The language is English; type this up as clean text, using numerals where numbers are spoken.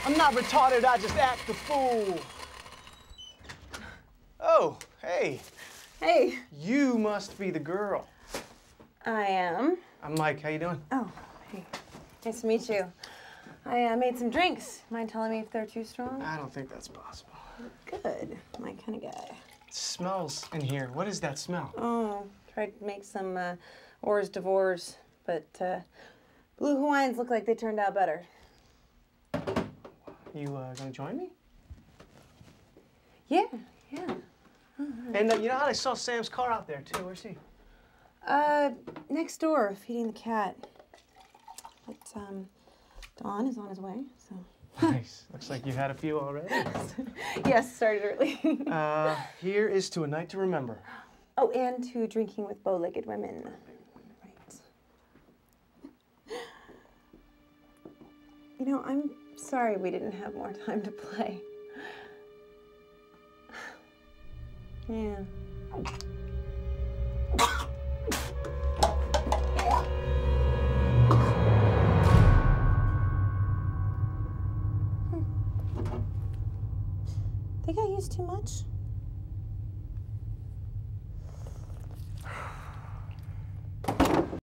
I'm not retarded, I just act the fool. Oh, hey. Hey. You must be the girl. I am. I'm Mike, how you doing? Oh, hey. Nice to meet you. I made some drinks. Mind telling me if they're too strong? I don't think that's possible. Good. My kind of guy. It smells in here. What is that smell? Oh, tried to make some hors d'oeuvres, but Blue Hawaiians look like they turned out better. You gonna join me? Yeah. And you know how I saw Sam's car out there too? Where's he? Next door, feeding the cat. But Don is on his way, so. Nice. Looks like you had a few already. Yes, started early. Here is to a night to remember. Oh, and to drinking with bow-legged women. Right. You know, I'm sorry we didn't have more time to play. Yeah. Think I used too much?